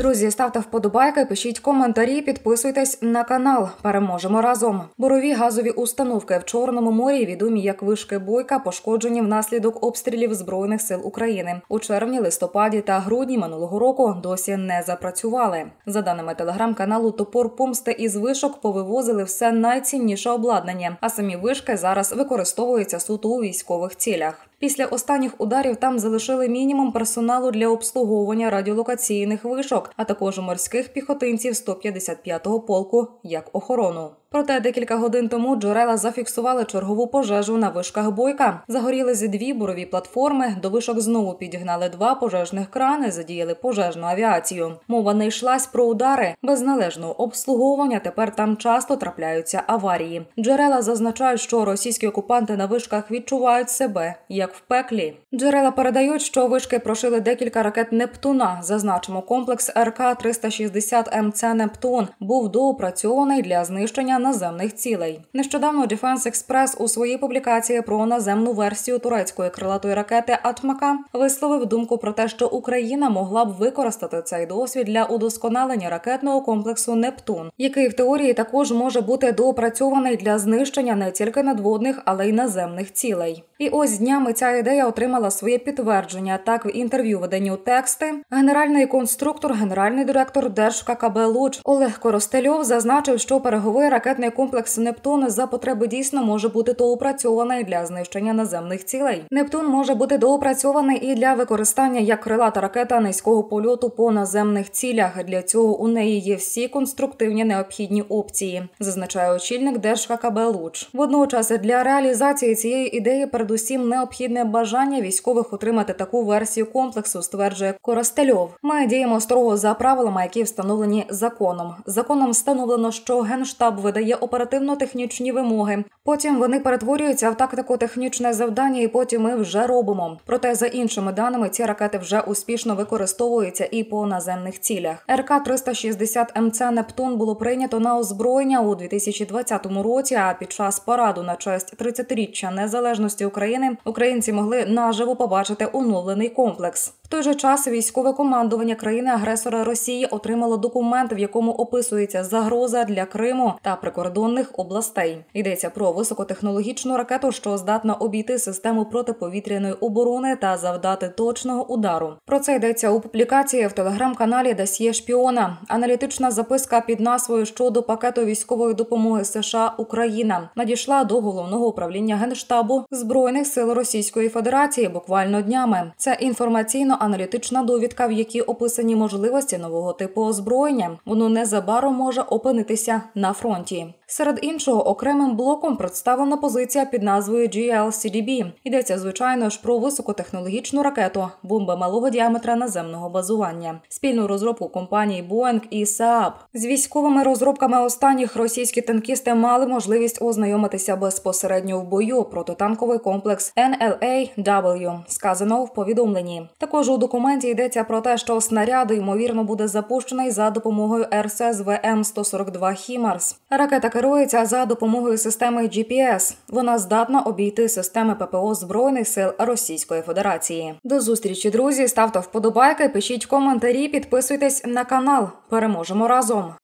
Друзі, ставте вподобайки, пишіть коментарі, підписуйтесь на канал. Переможемо разом. Бурові газові установки в Чорному морі, відомі як вишки Бойка, пошкоджені внаслідок обстрілів Збройних сил України. У червні, листопаді та грудні минулого року досі не запрацювали. За даними телеграм-каналу «Топор помсти», із вишок повивозили все найцінніше обладнання, а самі вишки зараз використовуються суто у військових цілях. Після останніх ударів там залишили мінімум персоналу для обслуговування радіолокаційних вишок, а також морських піхотинців 155-го полку як охорону. Проте декілька годин тому джерела зафіксували чергову пожежу на вишках Бойка. Загорілися 2 бурові платформи, до вишок знову підігнали 2 пожежних крани, задіяли пожежну авіацію. Мова не йшлась про удари. Без належного обслуговування тепер там часто трапляються аварії. Джерела зазначають, що російські окупанти на вишках відчувають себе як в пеклі. Джерела передають, що вишки прошили декілька ракет «Нептуна». Зазначимо, комплекс РК-360МЦ «Нептун» був доопрацьований для знищення наземних цілей. Нещодавно Defense Express у своїй публікації про наземну версію турецької крилатої ракети «Атмака» висловив думку про те, що Україна могла б використати цей досвід для удосконалення ракетного комплексу «Нептун», який в теорії також може бути доопрацьований для знищення не тільки надводних, але й наземних цілей. І ось днями ця ідея отримала своє підтвердження. Так, в інтерв'ю виданню «Тексти» генеральний конструктор, генеральний директор Держккб «Луч» Олег Коростельов зазначив, що переговий ракетний комплекс «Нептун» за потреби дійсно може бути доопрацьований для знищення наземних цілей. «Нептун» може бути доопрацьований і для використання як крилата ракета низького польоту по наземних цілях. Для цього у неї є всі конструктивні необхідні опції, зазначає очільник Держккб «Луч». Водночас для реалізації цієї ідеї передусім необхідне бажання військових отримати таку версію комплексу, стверджує Коростельов. Ми діємо строго за правилами, які встановлені законом. Законом встановлено, що Генштаб видає оперативно-технічні вимоги. Потім вони перетворюються в тактико-технічне завдання і потім ми вже робимо. Проте, за іншими даними, ці ракети вже успішно використовуються і по наземних цілях. РК-360МЦ «Нептун» було прийнято на озброєння у 2020 році, а під час параду на честь 30-річчя незалежності України українці могли наживо побачити оновлений комплекс. В той же час військове командування країни-агресора Росії отримало документ, в якому описується загроза для Криму та прикордонних областей. Йдеться про високотехнологічну ракету, що здатна обійти систему протиповітряної оборони та завдати точного удару. Про це йдеться у публікації в телеграм-каналі «Досьє шпіона». Аналітична записка під назвою «Щодо пакету військової допомоги США Україна» надійшла до Головного управління Генштабу Збройних сил Російської Федерації буквально днями. Це інформаційно-аналітична довідка, в якій описані можливості нового типу озброєння. Воно незабаром може опинитися на фронті. Серед іншого, окремим блоком представлена позиція під назвою GLCDB. Йдеться, звичайно ж, про високотехнологічну ракету, бомби малого діаметра наземного базування. Спільну розробку компаній Boeing і Saab. З військовими розробками останніх російські танкісти мали можливість ознайомитися безпосередньо в бою. Протитанковий комплекс NLAW, сказано в повідомленні. Також у документі йдеться про те, що снаряд, ймовірно, буде запущений за допомогою РСЗВМ-142 «Хімарс». Ракета керується за допомогою системи GPS. Вона здатна обійти системи ППО Збройних сил Російської Федерації. До зустрічі, друзі! Ставте вподобайки, пишіть коментарі, підписуйтесь на канал. Переможемо разом!